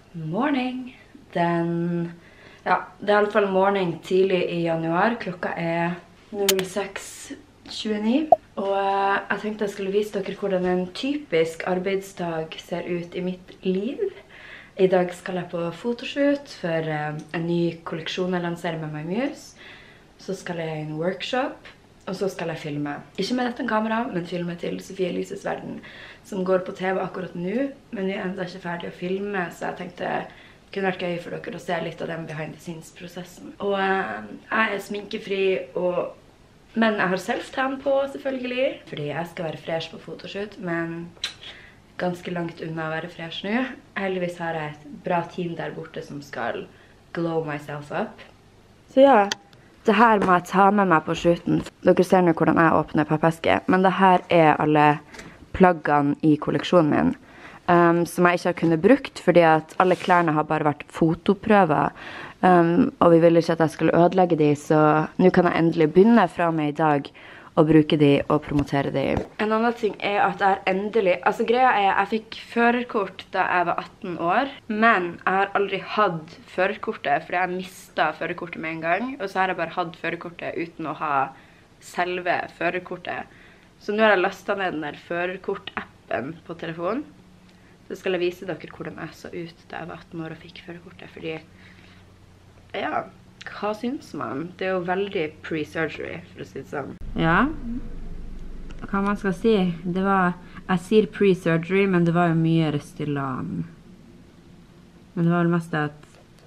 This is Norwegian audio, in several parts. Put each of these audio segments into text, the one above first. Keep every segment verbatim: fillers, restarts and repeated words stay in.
Morning. Den, ja, det er i alle fall morgen tidlig i januar. Klokka er seks tjueni. Og jeg tenkte jeg skulle vise dere hvordan en typisk arbeidsdag ser ut i mitt liv. I dag skal jeg på fotoshoot for en ny kolleksjon jeg lanserer med MyMuse. Så skal jeg i en workshop, og så skal jeg filme. Ikke med dette kamera, men filme til Sofie Elises verden, som går på T V akkurat nå. Men vi er enda ikke ferdig å filme, så jeg tenkte det kunne vært gøy for dere å se litt av den behind the scenes-prosessen. Og eh, jeg er sminkefri, og, men jeg har self-tan på selvfølgelig, fordi jeg skal være fresh på fotoshoot, men ganske langt unna å være fresh nå. Heldigvis har jeg et bra team der borte som skal glow myself up. Så ja, det her må jeg ta med meg på shooten. Dere ser nå hvordan jeg åpner pappeske, men det her er alle plaggene i kolleksjonen min, um, som jeg ikke har kunnet brukt, fordi at alle klærne har bare vært fotoprøver, um, og vi ville ikke at jeg skulle ødelegge de, så nå kan jeg endelig begynne fra meg i dag og bruke de og promotere de. En annen ting er at jeg endelig, altså greia er jeg fikk førerkort da jeg var atten år, men jeg har aldri hatt førerkortet, fordi jeg mistet førerkortet med en gang, og så har jeg bare hatt førerkortet uten å ha selve førerkortet. Så nå har jeg lastet ned den der førerkort-appen på telefonen. Så skal jeg vise dere hvordan jeg så ut da jeg var atten år og fikk førerkortet, fordi, ja, hva synes man? Det er jo veldig pre-surgery, for å si det sånn. Ja, hva man skal si? Det var, jeg sier pre-surgery, men det var jo mye Restylane. Men det var vel mest at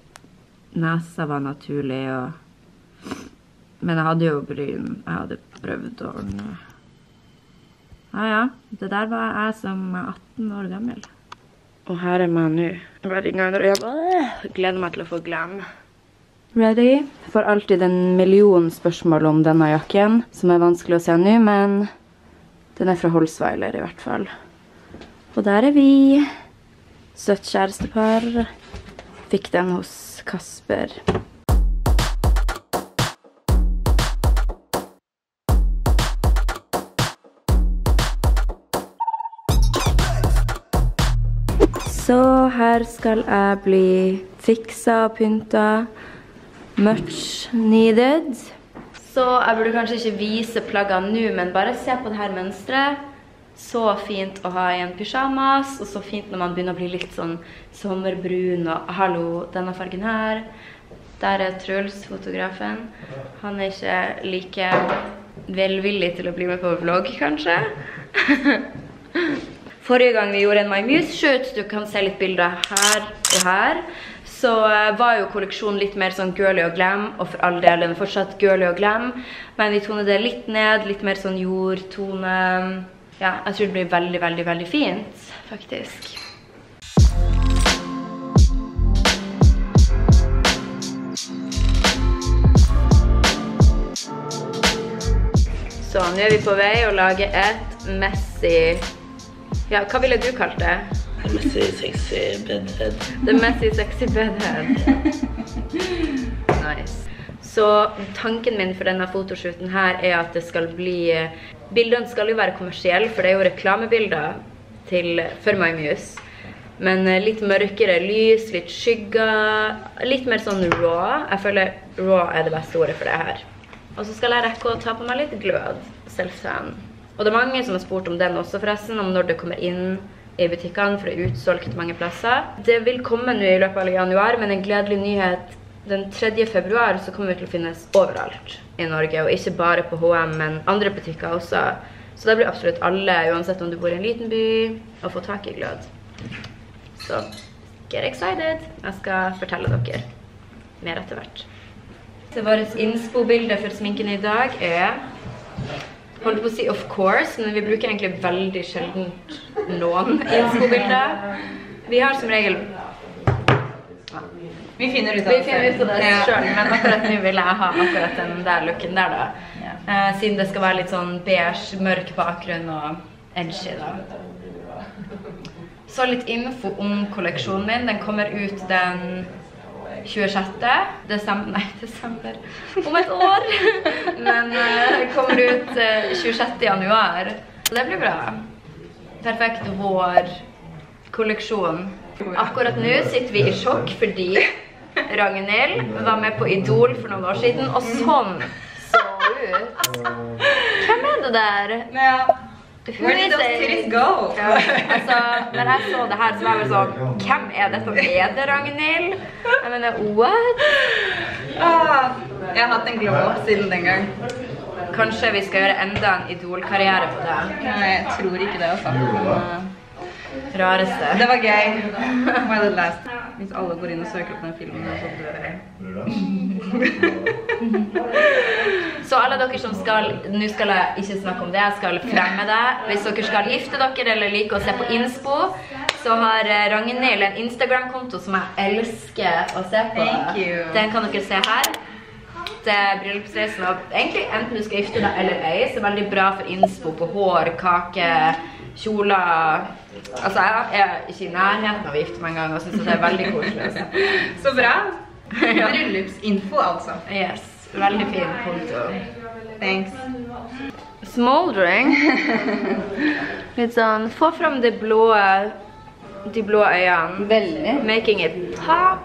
nesa var naturlig, og... Men jeg hadde jo bryn. Jeg hadde prøvd å ordne. Ja, ja. Det der var jeg som er atten år gammel. Og her er man nå. Ready, jeg gleder meg til å få glam. Ready? For alltid en million spørsmål om denne jakken, som er vanskelig å se nå, men den er fra Holzweiler i hvert fall. Og der er vi. Søtt kjærestepar. Fikk den hos Kasper. Så her skal jeg bli fiksa og pynta. Much needed. Så jeg burde kanskje ikke vise plaggene nå, men bare se på det her mønstret. Så fint å ha i en pyjamas, og så fint når man begynner å bli litt sånn sommerbrun, og hallo, denne fargen her. Der er Truls, fotografen. Han er ikke like velvillig til å bli med på vlogg, kanskje. Forrige gang vi gjorde en MyMuse shoot, du kan se litt bilder her og her, så var jo kolleksjonen litt mer sånn girly og glam, og for all del den er fortsatt girly og glam, men vi toner det litt ned, litt mer sånn jordtone. Ja, jeg tror det blir veldig, veldig, veldig fint, faktisk. Så nå er vi på vei å lage et messy... Ja, hva ville du kalt det? The messy, sexy bedhead. The messy, sexy bedhead. Nice. Så tanken min for denne fotoshooten her er at det skal bli... Bildene skal jo være kommersielle, for det er jo reklamebilder til, for MyMuse. Men litt mørkere lys, litt skygger, litt mer sånn raw. Jeg føler raw er det beste ordet for det her. Og så skal jeg rekke å ta på meg litt glød, self-tan. Og det er mange som har spurt om den også forresten, om når det kommer inn i butikkene, for det er utsolgt mange plasser. Det vil komme nå i løpet av januar, men en gledelig nyhet, den tredje februar så kommer vi til å finnes overalt i Norge, og ikke bare på H og M, men andre butikker også. Så da blir absolutt alle, uansett om du bor i en liten by, å få tak i glød. Så, get excited! Jeg skal fortelle dere mer etter hvert. Så vårt innspo-bilde for sminken i dag er... Holdt på å si of course, men vi bruker egentlig veldig sjelden noen innspo-bilder. Vi har som regel... Vi finner ut av det, vi finner ut av det selv, men akkurat nå vil jeg ha akkurat den der looken der da. Ja. Uh, siden det skal være litt sånn beige, mørk bakgrunn og edgy da. Så litt info om kolleksjonen min. Den kommer ut den tjuesjette desember, nei, desember, om et år. Men uh, det kommer ut uh, tjuesjette januar. Så det blir bra. Perfekt vår kolleksjon. Akkurat nå sitter vi i sjokk fordi Ragnhild var med på Idol for noen år siden, og sånn så ut. Hvem er det der? Ja. Where did those titties go? Ja, altså, når jeg så det her så var jeg sånn, hvem er dette? Er det Ragnhild? Jeg mener, what? Ah, jeg har hatt en glow siden den gang. Kanskje vi skal gjøre enda en idolkarriere på det? Nei, jeg tror ikke det også. Rareste. Det var gøy. While it last. Hvis alle går inn og søker opp den filmen, så dør jeg. Så alle dere som skal, nå skal jeg ikke snakke om det, jeg skal fremme det. Hvis dere skal gifte dere eller like å se på Inspo, så har Ragnhild en Instagram-konto som jeg elsker å se på. Thank you. Den kan dere se her. Det er bryllupsreisen av, egentlig enten du skal gifte deg eller ei, så er veldig bra for Inspo på hår, kake, kjoler. Altså, jeg er ikke i nærheten av å gifte meg en gang, og synes det er veldig koselig å se. Så bra. Bryllupsinfo, altså. Yes, veldig fin konto. Thanks. Smoldering. Litt sånn, få frem de blå, de blå øynene. Veldig. Making it pop.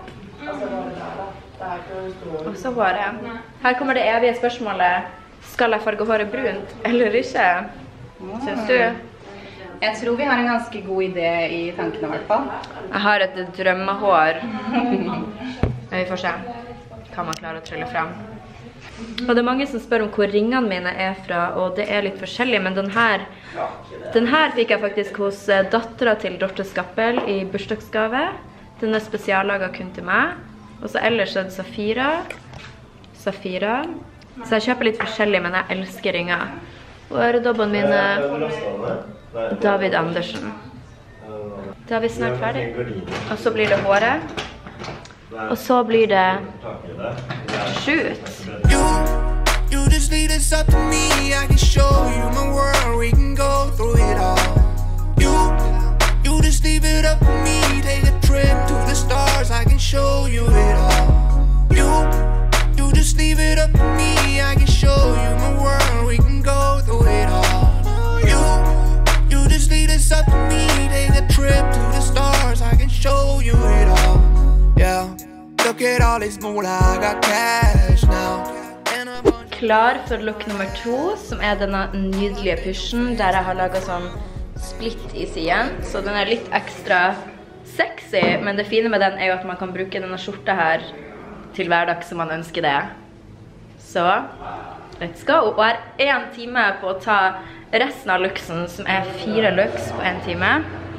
Og så håret. Her kommer det evige spørsmålet, skal jeg farge håret brunt eller ikke? Synes du? Jeg tror vi har en ganske god idé i tankene i hvert fall. Jeg har et drømmehår. Men vi får se hva man klarer å trylle frem. Og det er mange som spør om hvor ringene mine er fra, og det er litt forskjellig, men den her, den her fikk jeg faktisk hos datteren til Dorte Skappel i bursdagsgave. Den er spesiallaget kun til meg. Og så ellers er det Safira. Safira. Så jeg kjøper litt forskjellig, men jeg elsker ringer. Og øredobbene mine David Andersen. Da er vi snart ferdig. Og så blir det håret. Og så blir det shoot. You, you just leave this up to me. I can show you my world. We can go through it all. You, you just leave it up to me. Take a trip to the stars. I can show you it all. You, you just leave it up to me. I can show you my world. We can go through it all. You, you just leave this up to me. Take a trip to the stars. I can show you it all. Yeah. Look at all this moolah. I got cash now. Klar for look nummer to, som er denne nydelige pysjen, der jeg har laget sånn split i siden. Så den er litt ekstra sexy, men det fine med den er jo at man kan bruke denne skjorta her til hverdag som man ønsker det. Så, let's go! Og jeg har en time på å ta resten av looksen, som er fire looks på en time.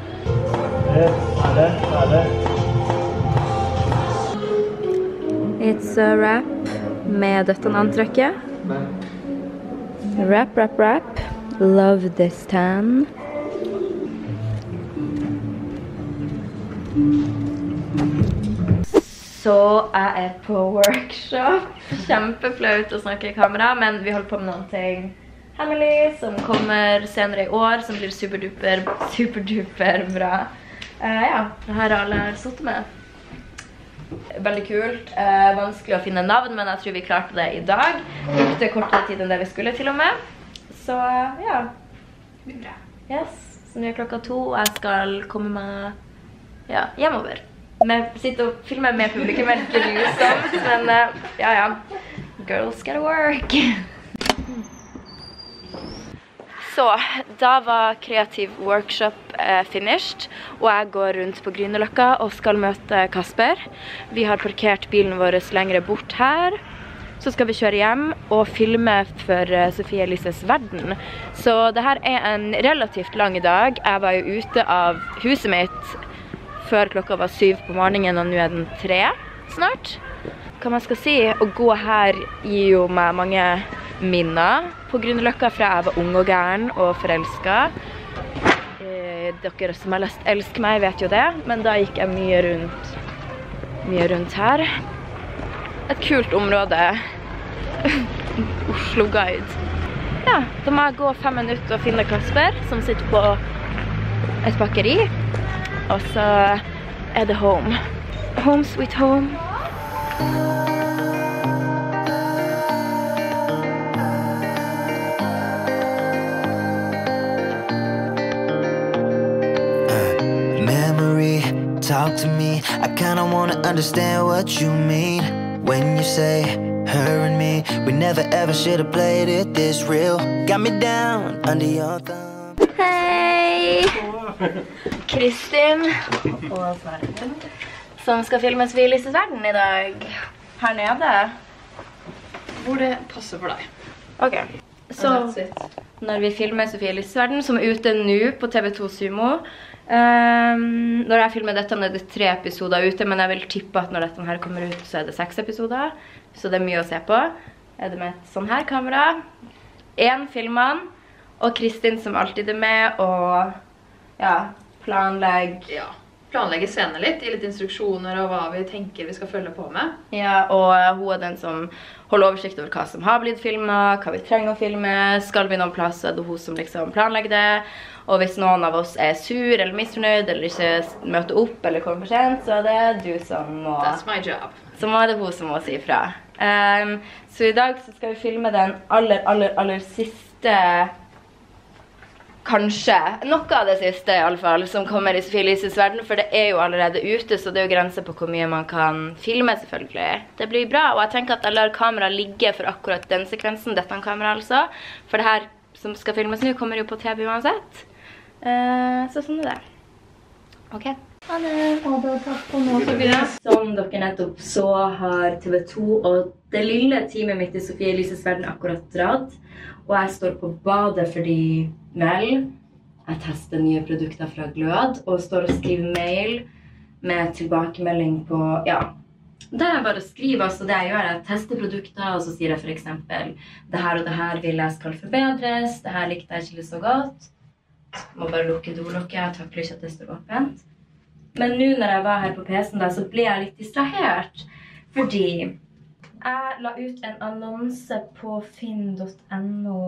It's a wrap med dette antrekket. Wrap, wrap, wrap. Love this tan. Så jeg er på workshop. Kjempeflaut å snakke i kamera, men vi holder på med noen ting hemmelig som kommer senere i år, som blir superduper, superduper bra. Uh, ja, det her har alle suttet med. Veldig kult. Uh, vanskelig å finne navn, men jeg tror vi klarte det i dag. Brukte kortere tid enn det vi skulle til og med. Så uh, ja. Yes. Så nå er klokka to, og jeg skal komme meg ja, hjemover. Med, sitte og filme med publikum er grusomt, men uh, ja, ja. Girls gotta work. Så, da var kreativ workshop eh, finished, og jeg går rundt på Grünerløkka og skal møte Kasper. Vi har parkert bilen vår lengre bort her. Så skal vi kjøre hjem og filme for uh, Sofie Elises verden. Så det her er en relativt lang dag. Jeg var jo ute av huset mitt før klokka var syv på morgenen, og nå er den tre snart. Hva man skal si, å gå her gir jo meg mange minner på Grünerløkka fra jeg var ung og gæren og forelsket. Eh, dere som har lest Elsk meg vet jo det, men da gikk jeg mye rundt, mye rundt her. Et kult område. Oslo Guide. Ja, da må jeg gå fem minutter og finne Kasper, som sitter på et bakeri. Og så er det home. Home sweet home. talk to me. I kinda wanna understand what you mean when you say her and me. We never ever should have played it this real. Got me down under your thumb. Hei! Kristin og Sverre som skal filme Sofie Elises verden I dag her nede. Hvor det passer for deg. Ok, så når vi filmer Sofie Elises verden, som er ute nå på T V to Sumo, um, når jeg filmer dette, er det tre episoder ute, men jeg vil tippe at når dette her kommer ut, så er det seks episoder, så det er mye å se på. Er det med et sånn her kamera, en filmer, og Kristin som alltid er med, og ja, planlegg. Ja. Planlegge scener litt, gi litt instruksjoner og hva vi tenker vi skal følge på med. Ja, og hun er den som holder oversikt over hva som har blitt filmet, hva vi trenger å filme, skal vi noen plass, så er det hun som liksom planlegger det. Og hvis noen av oss er sur eller misfornøyd, eller ikke møter opp eller kommer for sent, så er det du som må... That's my job. Så må det hun som må si ifra. Um, så I dag så skal vi filme den aller, aller, aller siste... Kanskje, noe av det siste I alle fall, som kommer I Sofie Elises verden, for det er jo allerede ute, så det er jo grenser på hvor mye man kan filme selvfølgelig. Det blir bra, og jeg tenker at jeg lar kamera ligge for akkurat den sekvensen, dette kamera altså, for det her som skal filmes nå kommer jo på T V uansett. Uh, så sånn er det. Ok. Ha det. Ha det, takk for nå, Sofie. Som dere nettopp så har T V to og det lille teamet mitt I Sofie Elises verden akkurat dratt, og jeg står på badet fordi vel, jeg tester nye produkter fra Glød, og står og skriver mail med tilbakemelding på, ja, der jeg bare skriver, altså det jeg gjør er at jeg tester produkter, og så sier jeg for eksempel, det her og det her vil jeg skal forbedres, det her likte jeg ikke så godt, må bare lukke dolokket, jeg takler ikke at det står åpent. Men nå når jeg var her på PC-en da, så ble jeg litt distrahert, fordi jeg la ut en annonse på finn punktum no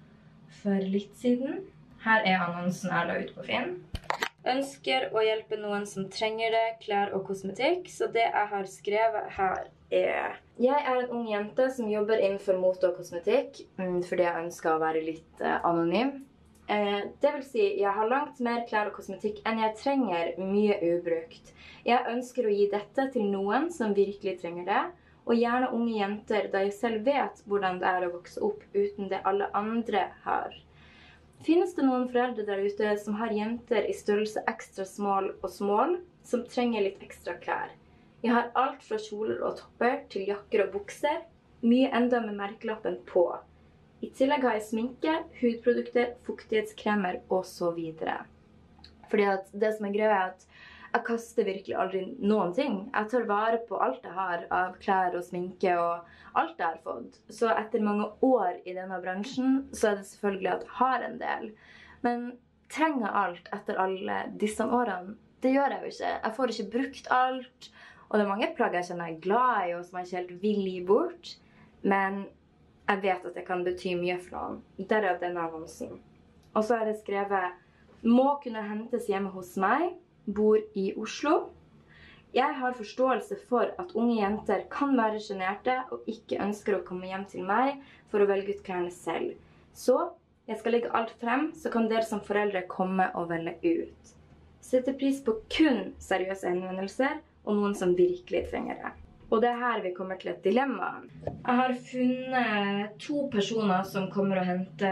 for litt siden. Her er annonsen jeg la ut på Finn. Ønsker å hjelpe noen som trenger det, klær og kosmetikk, så det jeg har skrevet her er... Jeg er en ung jente som jobber innenfor mote og kosmetikk, fordi jeg ønsker å være litt eh, anonym. Eh, det vil si, jeg har langt mer klær og kosmetikk enn jeg trenger, mye ubrukt. Jeg ønsker å gi dette til noen som virkelig trenger det, og gjerne unge jenter, da jeg selv vet hvordan det er å vokse opp uten det alle andre har. Finnes det noen foreldre der ute som har jenter I størrelse ekstra small og small, som trenger litt ekstra klær? Jeg har alt fra kjoler og topper til jakker og bukser, mye enda med merkelappen på. I tillegg har jeg sminke, hudprodukter, fuktighetskremer og så videre. Fordi at det som er greia er at jeg kaster virkelig aldri noen ting. Jeg tar vare på alt jeg har av klær og sminke og alt jeg har fått. Så etter mange år I denne bransjen, så er det selvfølgelig at jeg har en del. Men trenger alt etter alle disse årene? Det gjør jeg jo ikke. Jeg får ikke brukt alt. Og det er mange plagg jeg kjenner jeg er glad I, og som jeg ikke helt vil gi bort. Men jeg vet at det kan bety mye for noen. Derav denne annonsen. Og så har jeg skrevet, må kunne hentes hjemme hos meg, bor I Oslo. Jeg har forståelse for at unge jenter kan være generte og ikke ønsker å komme hjem til meg for å velge ut klærne selv. Så jeg skal legge alt frem, så kan dere som foreldre komme og velge ut. Sette pris på kun seriøse henvendelser og noen som virkelig trenger det. Og det er her vi kommer til et dilemma. Jeg har funnet to personer som kommer å hente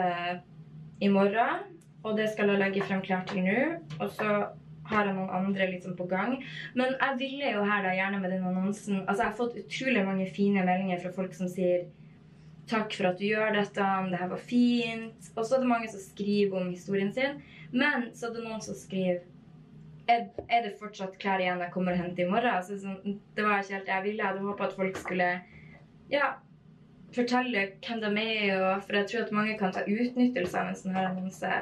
I morgen, og det skal jeg legge frem klart til nå, og så har jeg noen andre liksom på gang. Men jeg ville jo her da gjerne med den annonsen, altså jeg har fått utrolig mange fine meldinger fra folk som sier takk for at du gjør dette, det her var fint, og så er det mange som skriver om historien sin, men så er det noen som skriver er, er det fortsatt klær igjen jeg kommer å hente I morgen? Altså, sånn, det var ikke helt jeg ville, jeg hadde håpet at folk skulle ja, fortelle hvem de er, og, for jeg tror at mange kan ta utnyttelse av en sånn her annonse.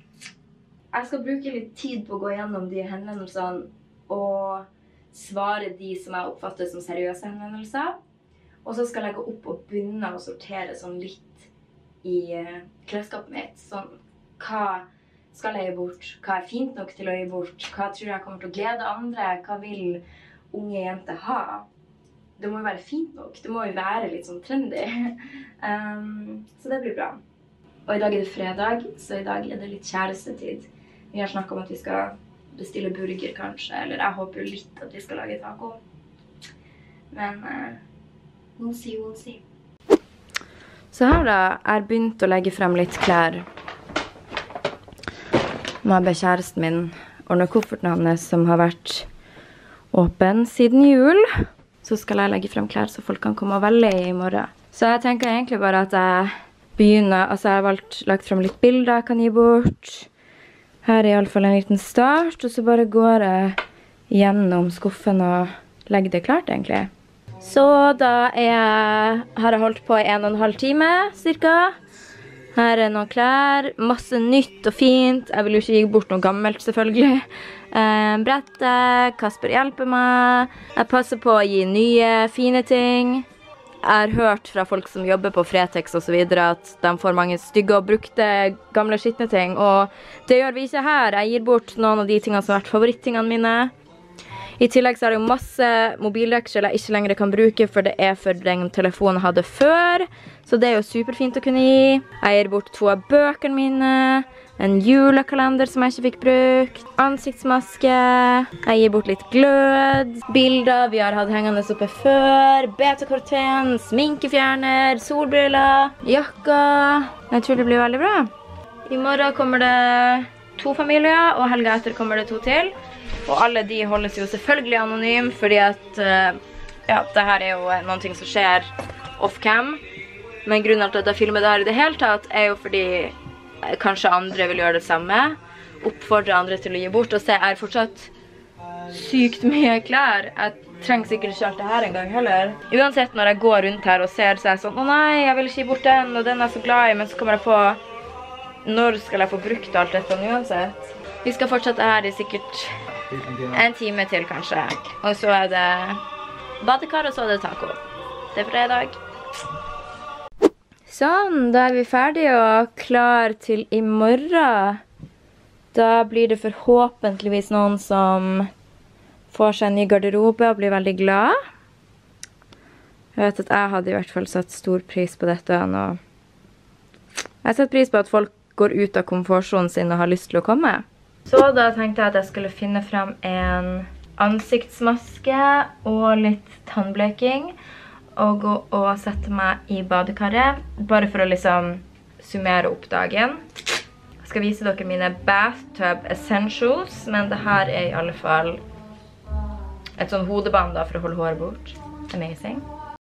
Jeg skal bruke litt tid på å gå gjennom de henvendelsene og svare de som jeg oppfatter som seriøse henvendelser. Og så skal jeg gå opp og begynne å sortere sånn litt I klesskapet mitt. Sånn, hva skal jeg gi bort? Hva er fint nok til å gi bort? Hva tror jeg kommer til å glede andre? Hva vil unge jenter ha? Det må jo være fint nok. Det må jo være litt sånn trendy. Um, så det blir bra. Og I dag er det fredag, så I dag er det litt kjærestetid. Vi har snakket om at vi skal bestille burger kanskje, eller jeg håper jo litt at vi skal lage taco. Men uh, we'll see, we'll see. Så her da, jeg har begynt å legge frem litt klær. Nå har jeg kjæresten min ordnet kofferten hans som har vært åpen siden jul. Så skal jeg legge frem klær så folk kan komme og velge i morgen. Så jeg tenker egentlig bare at jeg begynner, altså jeg har valgt, lagt frem litt bilder jeg kan gi bort. Her er i alle fall en liten start, og så bare går jeg gjennom skuffen og legger det klart egentlig. Så da er jeg, har jeg holdt på i en og en halv time, cirka. Her er noen klær, masse nytt og fint. Jeg vil jo ikke gi bort noe gammelt, selvfølgelig. Eh, brettet, Kasper hjelper meg. Jeg passer på å gi nye, fine ting. Jeg har hørt fra folk som jobber på Fretex og så videre at de får mange stygge og brukte gamle skittne ting. Og det gjør vi ikke her. Jeg gir bort noen av de tingene som har vært favorittingene mine. I tillegg så er det jo masse mobildeksel jeg ikke lenger kan bruke, for det er for den telefonen jeg hadde før. Så det er jo superfint å kunne gi. Jeg gir bort to av bøkene mine, en julekalender som jeg ikke fikk brukt, ansiktsmaske, jeg gir bort litt glød, bilder vi har hatt hengende oppe før, beta-korten, sminkefjerner, solbriller, jakka. Jeg tror det blir veldig bra. I morgen kommer det to familier, og helga etter kommer det to til. Og alle de holdes jo selvfølgelig anonym, fordi at uh, ja, det her er jo noen ting som skjer off-cam. Men grunnen til at jeg filmer det her i det hele tatt er jo fordi uh, kanskje andre vil gjøre det samme. Oppfordre andre til å gi bort, og se, jeg er fortsatt sykt mye klær. Jeg trenger sikkert ikke alt det her en gang heller. Uansett når jeg går rundt her og ser, så er jeg sånn, å nei, jeg vil ikke gi bort den, og den er jeg så glad i, men så kommer jeg på, når skal jeg få brukt alt dette uansett? Vi skal fortsette her i sikkert en time til kanskje. Og så er det badekar, og så er det taco. Det er fredag. Sånn, da er vi ferdige og klar til i morgen. Da blir det forhåpentligvis noen som får seg en ny garderobe og blir veldig glad. Jeg vet at jeg hadde i hvert fall satt stor pris på dette. Og jeg setter pris på at folk går ut av komfortsonen sin og har lyst til å komme. Så da tenkte jeg at jeg skulle finne frem en ansiktsmaske og litt tannbleking og gå og sette meg i badekaret, bare for å liksom summere opp dagen. Jeg skal vise dere mine bathtub essentials, men det her er i alle fall et sånn hodeband da, for å holde håret bort. Amazing.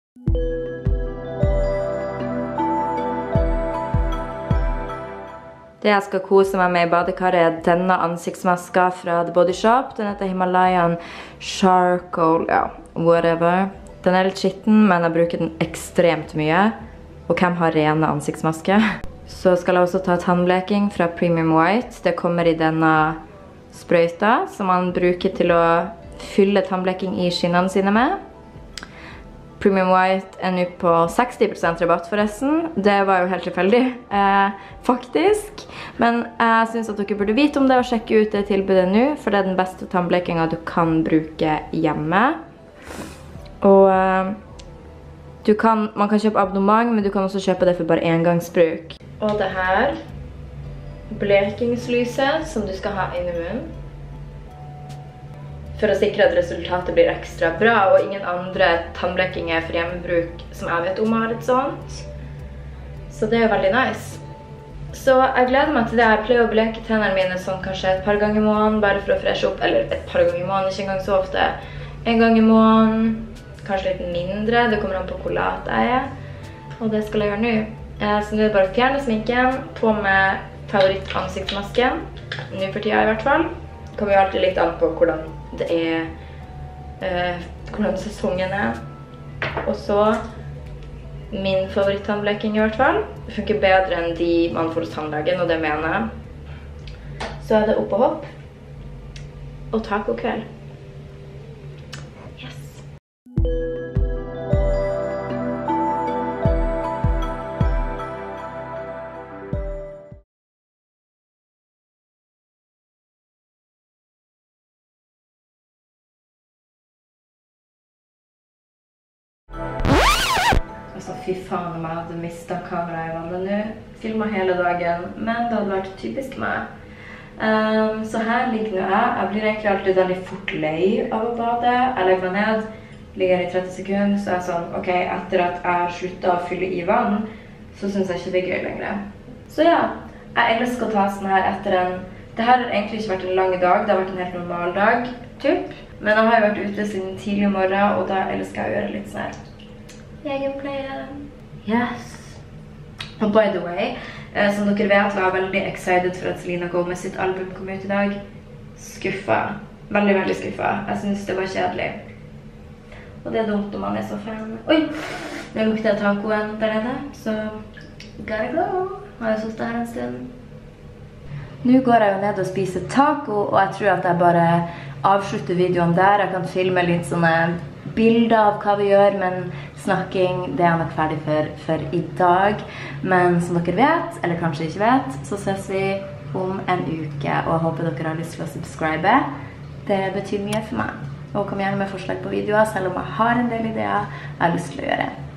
Det jeg skal kose meg med i badekaret er denne ansiktsmaska fra The Body Shop. Den heter Himalayan Charcoal, ja, whatever. Den er litt skitten, men jeg bruker den ekstremt mye. Og hvem har rene ansiktsmaske? Så skal jeg også ta tannbleking fra Premium White. Det kommer i denne sprøyta, som man bruker til å fylle tannbleking i skinnene sine med. Premium White er nå på seksti prosent rabatt forresten. Det var jo helt tilfeldig, eh, faktisk. Men jeg synes at dere burde vite om det og sjekke ut det tilbudet nå, for det er den beste tannblekinga du kan bruke hjemme. Og eh, du kan, man kan kjøpe abonnement, men du kan også kjøpe det for bare engangsbruk. Og det her, blekingslyset som du skal ha inn i munnen. For å sikre at resultatet blir ekstra bra, og ingen andre tannblekinger for hjemmebruk som jeg vet om har et sånt. Så det er jo veldig nice. Så jeg gleder meg til det. Jeg pleier å bleke tennene mine sånn kanskje et par ganger i måneden, bare for å freshe opp, eller et par ganger i måneden, ikke engang så ofte. En gang i måneden, kanskje litt mindre, det kommer an på hvor lat jeg er. Og det skal jeg gjøre nå. Så nå er det bare å fjerne sminken, på med favorittansiktsmasken, nå for tida i hvert fall. Det kommer jo alltid litt an på hvordan det er, eh, hvordan sesongen er. Og så min favorittannbleking i hvert fall. Det funker bedre enn de man får hos tannlegen, og det mener jeg. Så er det opp og hopp. Og taco-kveld. Yes! Altså, fy faen om jeg hadde mistet kameraet i vannet nå. Filmet hele dagen, men det hadde vært typisk meg. Um, så her ligger nå jeg. Jeg blir egentlig alltid veldig fort lei av å bade. Jeg legger meg ned, ligger i tretti sekunder, så er jeg sånn, ok, etter at jeg har sluttet å fylle i vann, så synes jeg ikke det er gøy lenger. Så ja, jeg elsker å ta sånn her etter en... Det her har egentlig ikke vært en lang dag, det har vært en helt normal dag, typ. Men jeg har jo vært ute siden tidlig morgen, og da elsker jeg å gjøre litt sånn her egenpleie. Yes. Og by the way, eh, som dere vet, var jeg veldig excited for at Selena Gomez sitt album kom ut i dag. Skuffa. Veldig, veldig skuffa. Jeg synes det var kjedelig. Og det er dumt når man er så fan. Oi! Nå lukter jeg tacoen der nede, så gotta go. Har jeg sittet her en stund. Nå går jeg jo ned og spiser taco, og jeg tror at jeg bare avslutter videoen der. Jeg kan filme litt sånne bilder av hva vi gjør, men snakking, det er jeg nok ferdig for, for i dag. Men som dere vet, eller kanskje ikke vet, så ses vi om en uke, og jeg håper dere har lyst til å subscribe. Det betyr mye for meg. Og kom gjerne med forslag på videoer, selv om jeg har en del ideer jeg har lyst til å gjøre.